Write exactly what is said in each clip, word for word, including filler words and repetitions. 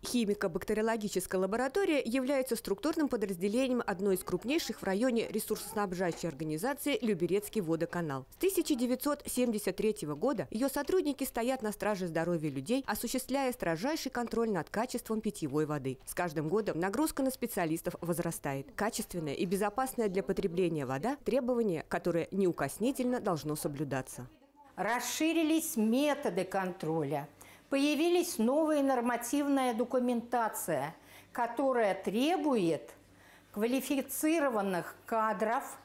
Химико-бактериологическая лаборатория является структурным подразделением одной из крупнейших в районе ресурсоснабжающей организации «Люберецкий водоканал». С тысяча девятьсот семьдесят третьего года ее сотрудники стоят на страже здоровья людей, осуществляя строжайший контроль над качеством питьевой воды. С каждым годом нагрузка на специалистов возрастает. Качественная и безопасная для потребления вода – требование, которое неукоснительно должно соблюдаться. Расширились методы контроля. Появилась новая нормативная документация, которая требует квалифицированных кадров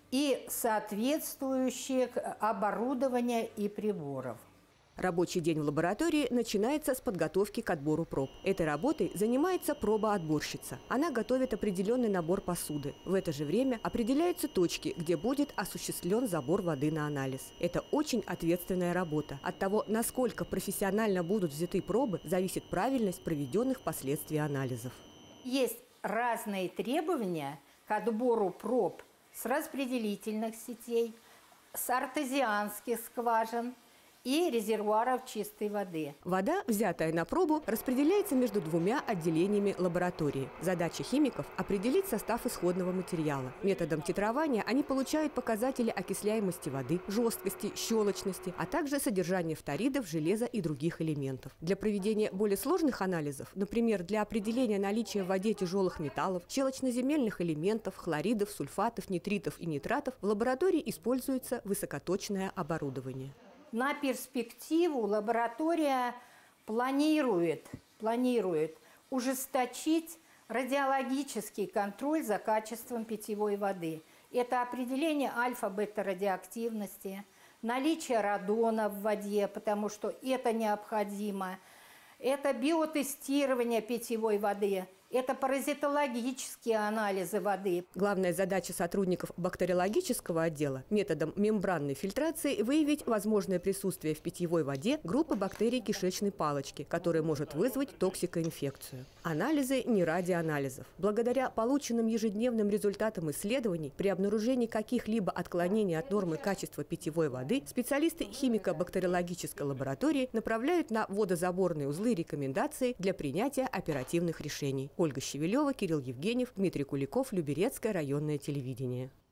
и соответствующих оборудования и приборов. Рабочий день в лаборатории начинается с подготовки к отбору проб. Этой работой занимается пробоотборщица. Она готовит определенный набор посуды. В это же время определяются точки, где будет осуществлен забор воды на анализ. Это очень ответственная работа. От того, насколько профессионально будут взяты пробы, зависит правильность проведенных впоследствии анализов. Есть разные требования к отбору проб с распределительных сетей, с артезианских скважин и резервуаров чистой воды. Вода, взятая на пробу, распределяется между двумя отделениями лаборатории. Задача химиков – определить состав исходного материала. Методом титрования они получают показатели окисляемости воды, жесткости, щелочности, а также содержание фторидов, железа и других элементов. Для проведения более сложных анализов, например, для определения наличия в воде тяжелых металлов, щелочноземельных элементов, хлоридов, сульфатов, нитритов и нитратов, в лаборатории используется высокоточное оборудование. На перспективу лаборатория планирует, планирует ужесточить радиологический контроль за качеством питьевой воды. Это определение альфа-бета-радиоактивности, наличие радона в воде, потому что это необходимо. Это биотестирование питьевой воды. Это паразитологические анализы воды. Главная задача сотрудников бактериологического отдела методом мембранной фильтрации выявить возможное присутствие в питьевой воде группы бактерий кишечной палочки, которая может вызвать токсикоинфекцию. Анализы не ради анализов. Благодаря полученным ежедневным результатам исследований при обнаружении каких-либо отклонений от нормы качества питьевой воды специалисты химико-бактериологической лаборатории направляют на водозаборные узлы рекомендации для принятия оперативных решений. Ольга Щевелева, Кирилл Евгеньев, Дмитрий Куликов, Люберецкое районное телевидение.